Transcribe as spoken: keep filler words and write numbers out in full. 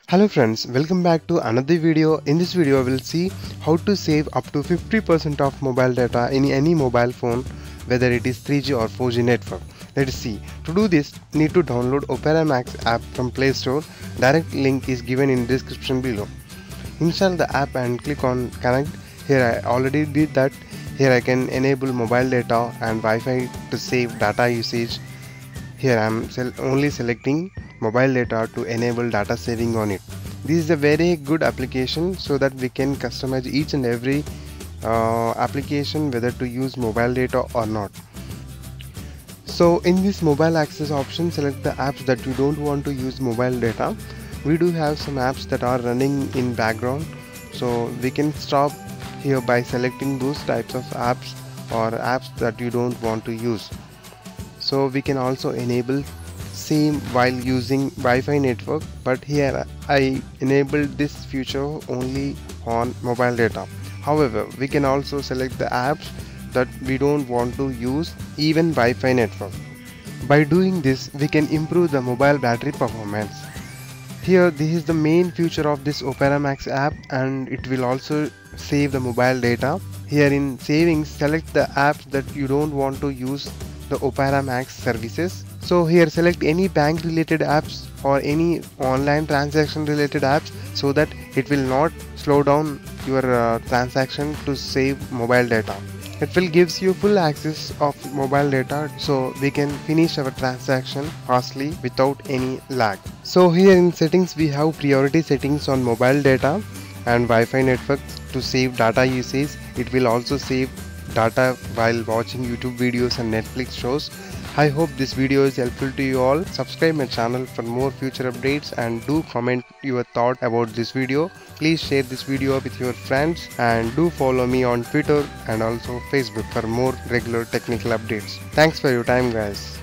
Hello friends, welcome back to another video. In this video we'll see how to save up to fifty percent of mobile data in any mobile phone, whether it is three G or four G network. Let's see. To do this, need to download operamax app from Play Store. Direct link is given in description below. Install the app and click on connect. Here I already did that. Here I can enable mobile data and Wi-Fi to save data usage. Here I am only selecting mobile data to enable data saving on it. This is a very good application so that we can customize each and every uh, application whether to use mobile data or not. So in this mobile access option, select the apps that you don't want to use mobile data. We do have some apps that are running in background, so we can stop here by selecting those types of apps or apps that you don't want to use. So we can also enable same while using Wi-Fi network, but here I enabled this feature only on mobile data. However, we can also select the apps that we don't want to use even Wi-Fi network. By doing this, we can improve the mobile battery performance. Here, this is the main feature of this operamax app, and it will also save the mobile data. Here in settings, select the apps that you don't want to use the operamax services. So here select any bank related apps or any online transaction related apps so that it will not slow down your uh, transaction to save mobile data. It will gives you full access of mobile data so we can finish our transaction fastly without any lag. So here in settings we have priority settings on mobile data and Wi-Fi networks to save data usage. It will also save data while watching YouTube videos and Netflix shows. I hope this video is helpful to you all. Subscribe my channel for more future updates and do comment your thought about this video. Please share this video with your friends and do follow me on Twitter and also Facebook for more regular technical updates. Thanks for your time guys.